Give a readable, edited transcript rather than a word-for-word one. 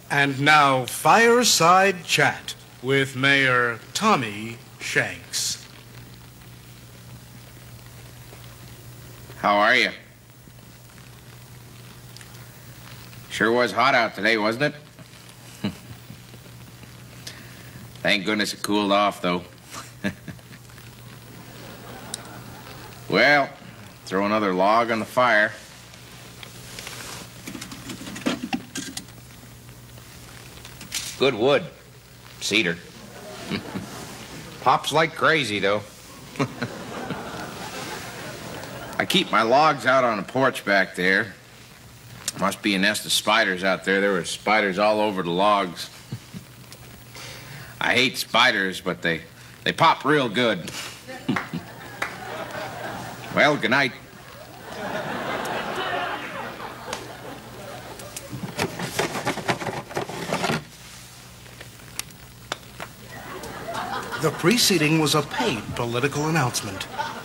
And now, Fireside Chat with Mayor Tommy Shanks. How are you? Sure was hot out today, wasn't it? Thank goodness it cooled off, though. Well, throw another log on the fire. Good wood. Cedar. Pops like crazy, though. I keep my logs out on the porch back there. Must be a nest of spiders out there. There were spiders all over the logs. I hate spiders, but they pop real good. Well, good night. The preceding was a paid political announcement.